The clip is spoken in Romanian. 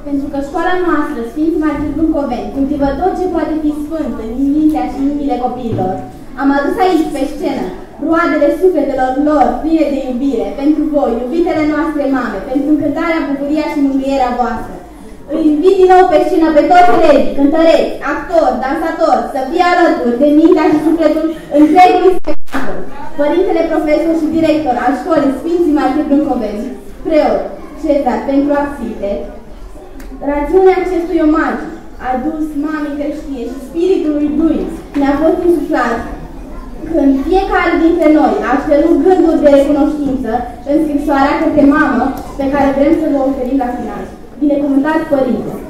Pentru că școala noastră, Sfinți Martiri Brâncoveni, cultivă tot ce poate fi sfânt în mintea și inimile copiilor, am adus aici, pe scenă, roadele sufletelor lor pline de iubire, pentru voi, iubitele noastre mame, pentru încântarea, bucuria și mângâierea voastră. Îi invit din nou pe scenă pe toți elevii, cântăreți, actori, dansatori, să fie alături de mintea și sufletul întregului spectacol. Părintele profesor și director al școlii Sfinții Martiri Brâncoveni, preot Cezar pentru Axite, rațiunea acestui omagiu adus mamei creștine și spiritului lui ne-a fost insuflat când fiecare dintre noi a cerut gânduri de recunoștință în scrisoarea către mamă pe care vrem să vă oferim la final. Binecuvântați, Părinte!